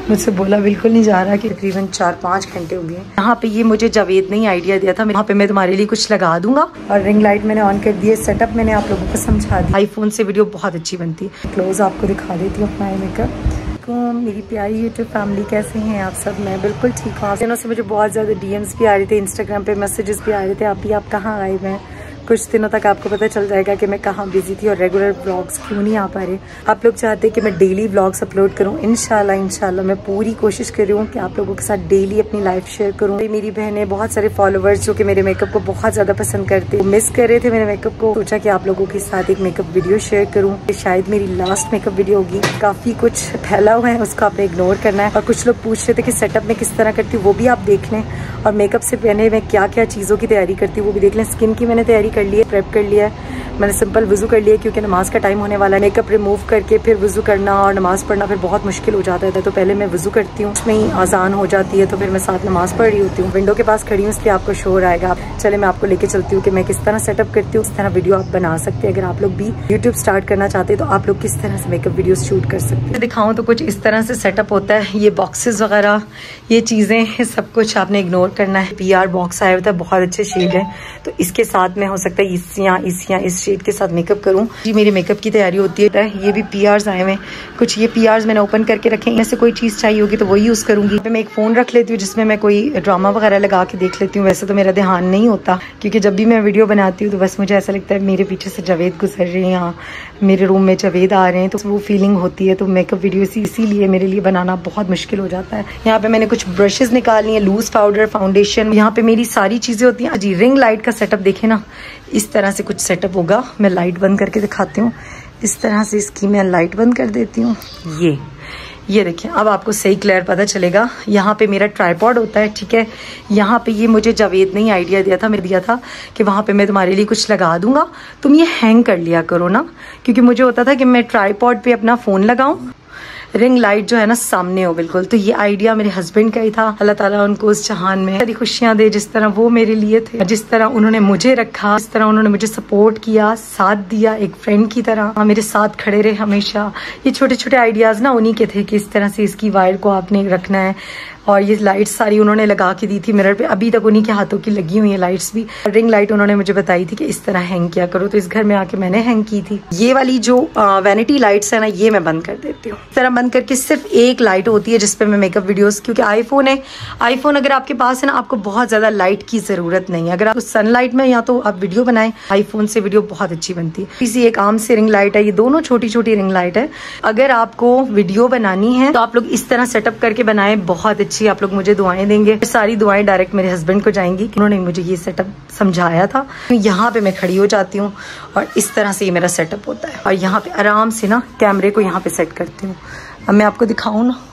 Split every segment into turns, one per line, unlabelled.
मुझसे बोला बिल्कुल नहीं जा रहा कि तकरीबन 4-5 घंटे हो गए। यहाँ पे ये मुझे जावेद ने ही आइडिया दिया था, यहाँ पे मैं तुम्हारे लिए कुछ लगा दूंगा। और रिंग लाइट मैंने ऑन कर दी है, सेटअप मैंने आप लोगों को समझा दिया। आईफोन से वीडियो बहुत अच्छी बनती है। क्लोज आपको दिखा देती हूँ अपना मेकअप। मेरी प्यारी यूट्यूब फैमिली, कैसे हैं आप सब? मैं बिल्कुल ठीक हूँ। दिनों से मुझे बहुत ज़्यादा DMs भी आ रहे थे, इंस्टाग्राम पे मैसेजेस भी आ रहे थे, आप कहाँ आए हुए हैं। कुछ दिनों तक आपको पता चल जाएगा कि मैं कहाँ बिजी थी और रेगुलर व्लॉग्स क्यों नहीं आ पा रहे। आप लोग चाहते हैं कि मैं डेली व्लॉग्स अपलोड करूँ। इंशाल्लाह मैं पूरी कोशिश कर रही हूँ कि आप लोगों के साथ डेली अपनी लाइफ शेयर करूँ। मेरी बहनें, बहुत सारे फॉलोअर्स जो कि मेरे मेकअप को बहुत ज़्यादा पसंद करते हैं, मिस कर रहे थे मेरे मेकअप को। सोचा कि आप लोगों के साथ एक मेकअप वीडियो शेयर करूँ। शायद मेरी लास्ट मेकअप वीडियो होगी। काफ़ी कुछ फैला हुआ है, उसको आपने इग्नोर करना है। और कुछ लोग पूछ रहे थे कि सेटअप में किस तरह करती हूँ, वो भी आप देख लें। और मेकअप से पहले मैं क्या क्या चीज़ों की तैयारी करती हूँ वो भी देख लें। स्किन की मैंने तैयारी कर ली है, प्रेप कर लिया है। मैंने सिंपल वज़ू कर लिया क्योंकि नमाज का टाइम होने वाला है। मेकअप रिमूव करके फिर वज़ू करना और नमाज पढ़ना फिर बहुत मुश्किल हो जाता है। तो पहले मैं वज़ू करती हूँ, उसमें ही आसान हो जाती है, तो फिर मैं साथ नमाज पढ़ रही होती हूँ। विंडो के पास खड़ी हूँ इसलिए आपको शोर आएगा। चले मैं आपको लेके चलती हूँ कि मैं किस तरह सेटअप करती हूँ। इस तरह वीडियो आप बना सकते हैं। अगर आप लोग भी यूट्यूब स्टार्ट करना चाहते हैं तो आप लोग किस तरह से मेकअप वीडियो शूट कर सकते हैं। दिखाऊँ तो कुछ इस तरह से सेटअप होता है। ये बॉक्सेस वगैरह, ये चीज़ें, सब कुछ आपने इग्नोर करना है। PR बॉक्स आया हुआ था, बहुत अच्छे शेड है, तो इसके साथ में हो सकता है इस शेड के साथ मेकअप करूं। जी मेरी मेकअप की तैयारी होती है। ये भी PRs आए हुए, कुछ ये PRs मैंने ओपन करके रखे। इनमें से कोई चीज़ चाहिए होगी तो वही यूज़ करूंगी। मैं एक फ़ोन रख लेती हूँ जिसमें मैं कोई ड्रामा वगैरह लगा के देख लेती हूँ। वैसे तो मेरा ध्यान नहीं होता क्योंकि जब भी मैं वीडियो बनाती हूँ तो बस मुझे ऐसा लगता है मेरे पीछे से जावेद गुजर रहे हैं, यहाँ मेरे रूम में जावेद आ रहे हैं, तो वो फीलिंग होती है। तो मेकअप वीडियो इसीलिए मेरे लिए बनाना बहुत मुश्किल हो जाता है। यहाँ पे मैंने कुछ ब्रशेज निकाल लिए, लूज पाउडर, फाउंडेशन, यहाँ पे मेरी सारी चीज़ें होती हैं। जी रिंग लाइट का सेटअप देखे ना, इस तरह से कुछ सेटअप होगा। मैं लाइट बंद करके दिखाती हूँ। इस तरह से इसकी मैं लाइट बंद कर देती हूँ। ये देखिए, अब आपको सही क्लियर पता चलेगा। यहाँ पे मेरा ट्राइपॉड होता है, ठीक है। यहाँ पे ये मुझे जावेद ने ही आइडिया दिया था, मैं दिया था कि वहाँ पे मैं तुम्हारे लिए कुछ लगा दूंगा, तुम ये हैंग कर लिया करो ना। क्योंकि मुझे होता था कि मैं ट्राइपॉड पे अपना फ़ोन लगाऊं, रिंग लाइट जो है ना सामने हो बिल्कुल। तो ये आइडिया मेरे हस्बैंड का ही था। अल्लाह ताला उनको उस जहान में सारी खुशियां दे, जिस तरह वो मेरे लिए थे, जिस तरह उन्होंने मुझे रखा, जिस तरह उन्होंने मुझे सपोर्ट किया, साथ दिया, एक फ्रेंड की तरह मेरे साथ खड़े रहे हमेशा। ये छोटे छोटे आइडियाज ना उन्हीं के थे कि इस तरह से इसकी वायर को आपने रखना है। और ये लाइट्स सारी उन्होंने लगा के दी थी मिरर पे, अभी तक उन्हीं के हाथों की लगी हुई है लाइट्स भी। रिंग लाइट उन्होंने मुझे बताई थी कि इस तरह हैंग किया करो, तो इस घर में आके मैंने हैंग की थी। ये वाली जो वैनिटी लाइट्स है ना, ये मैं बंद कर देती हूँ। इस तरह बंद करके सिर्फ एक लाइट होती है जिसपे मैं मेकअप वीडियोस, क्योंकि आईफोन है, आईफोन अगर आपके पास है ना, आपको बहुत ज्यादा लाइट की जरूरत नहीं है। अगर आप सनलाइट में या तो आप वीडियो बनाएं, आईफोन से वीडियो बहुत अच्छी बनती है। इसी एक आम से रिंग लाइट है, ये दोनों छोटी छोटी रिंग लाइट है। अगर आपको वीडियो बनानी है तो आप लोग इस तरह सेटअप करके बनाए, बहुत अच्छी। आप लोग मुझे दुआएं देंगे, सारी दुआएं डायरेक्ट मेरे हस्बैंड को जाएंगी। उन्होंने मुझे ये सेटअप समझाया था। यहाँ पे मैं खड़ी हो जाती हूँ और इस तरह से ये मेरा सेटअप होता है। और यहाँ पे आराम से ना कैमरे को यहाँ पे सेट करती हूँ। अब मैं आपको दिखाऊँ ना,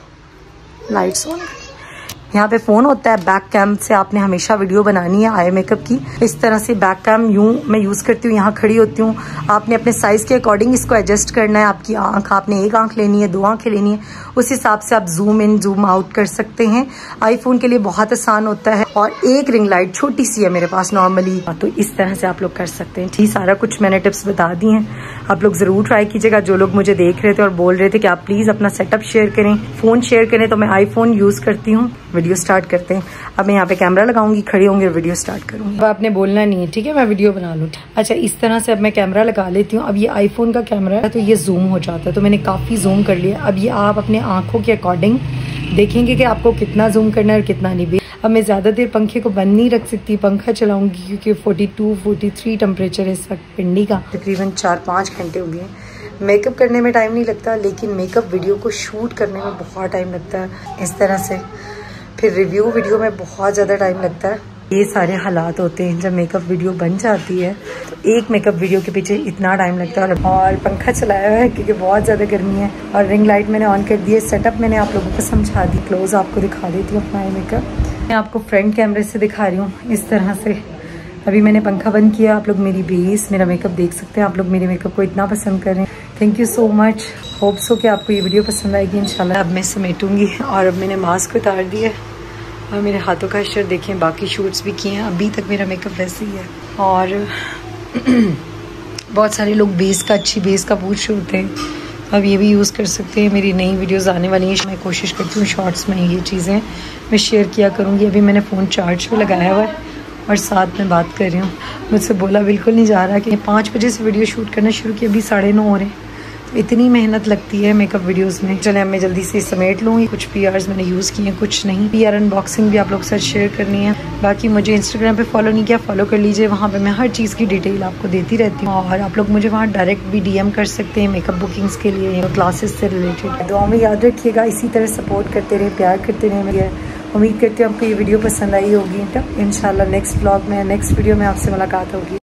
लाइट्स ऑन, यहाँ पे फोन होता है। बैक कैम से आपने हमेशा वीडियो बनानी है आई मेकअप की। इस तरह से बैक कैम यूं मैं यूज करती हूँ, यहाँ खड़ी होती हूँ। आपने अपने साइज के अकॉर्डिंग इसको एडजस्ट करना है। आपकी आंख, आपने एक आंख लेनी है, 2 आंखें लेनी है, उस हिसाब से आप जूम इन जूम आउट कर सकते हैं। आईफोन के लिए बहुत आसान होता है। और एक रिंग लाइट छोटी सी है मेरे पास नॉर्मली, तो इस तरह से आप लोग कर सकते हैं। ठीक, सारा कुछ मैंने टिप्स बता दी हैं, आप लोग जरूर ट्राई कीजिएगा। जो लोग मुझे देख रहे थे और बोल रहे थे कि आप प्लीज अपना सेटअप शेयर करें, फोन शेयर करें, तो मैं आईफोन यूज करती हूँ। वीडियो स्टार्ट करते हैं। अब मैं यहाँ पे कैमरा लगाऊंगी, खड़ी होंगी और वीडियो स्टार्ट करूंगी। अब आपने बोलना नहीं है, ठीक है, मैं वीडियो बना लूँ। अच्छा, इस तरह से अब मैं कैमरा लगा लेती हूँ। अब ये आईफोन का कैमरा है तो ये जूम हो जाता है, तो मैंने काफी जूम कर लिया। अब ये आप अपने आंखों के अकॉर्डिंग देखेंगे कि आपको कितना जूम करना है और कितना नहीं भी। अब मैं ज़्यादा देर पंखे को बंद नहीं रख सकती, पंखा चलाऊंगी क्योंकि 42-43 टेम्परेचर है इस वक्त पिंडी का। तकरीबन 4-5 घंटे हो गए। मेकअप करने में टाइम नहीं लगता, लेकिन मेकअप वीडियो को शूट करने में बहुत टाइम लगता है इस तरह से। फिर रिव्यू वीडियो में बहुत ज़्यादा टाइम लगता है। ये सारे हालात होते हैं जब मेकअप वीडियो बन जाती है, तो एक मेकअप वीडियो के पीछे इतना टाइम लगता है। और पंखा चलाया हुआ है क्योंकि बहुत ज़्यादा गर्मी है। और रिंग लाइट मैंने ऑन कर दी है। सेटअप मैंने आप लोगों को समझा दी। क्लोज आपको दिखा देती हूँ अपना मेकअप। मैं आपको फ्रंट कैमरे से दिखा रही हूँ इस तरह से। अभी मैंने पंखा बंद किया। आप लोग मेरी बेस, मेरा मेकअप देख सकते हैं। आप लोग मेरे मेकअप को इतना पसंद कर रहे हैं, thank you so much. Hope so कि आपको ये वीडियो पसंद आएगी इंशाल्लाह। अब मैं समेटूंगी और अब मैंने मास्क उतार दिया और मेरे हाथों का स्टर देखें, बाकी शूट्स भी किए हैं। अभी तक मेरा मेकअप वैसे ही है। और बहुत सारे लोग बेस का, अच्छी बेस का पूछ रहे होते हैं, अब ये भी यूज़ कर सकते हैं। मेरी नई वीडियोस आने वाली हैं, मैं कोशिश करती हूँ शॉर्ट्स में ये चीज़ें मैं शेयर किया करूँगी। अभी मैंने फ़ोन चार्ज पे लगाया हुआ है और साथ में बात कर रही हूँ। मुझसे बोला बिल्कुल नहीं जा रहा कि 5 बजे से वीडियो शूट करना शुरू किया, अभी 9:30 हो रहे हैं। इतनी मेहनत लगती है मेकअप वीडियोस में। चले अब मैं जल्दी से समेट लूँ। कुछ PRs मैंने यूज़ किए हैं, कुछ नहीं। PR अनबॉक्सिंग भी आप लोग के साथ शेयर करनी है। बाकी मुझे इंस्टाग्राम पे फॉलो नहीं किया, फॉलो कर लीजिए। वहाँ पे मैं हर चीज़ की डिटेल आपको देती रहती हूँ और आप लोग मुझे वहाँ डायरेक्ट भी DM कर सकते हैं मेकअप बुकिंग्स के लिए, क्लासेस से रिलेटेड। दुआ में याद रखिएगा, इसी तरह सपोर्ट करते रहे, प्यार करते रहे। उम्मीद करती हूँ आपको ये वीडियो पसंद आई होगी। इंशाल्लाह नेक्स्ट ब्लॉग में, नेक्स्ट वीडियो में आपसे मुलाकात होगी।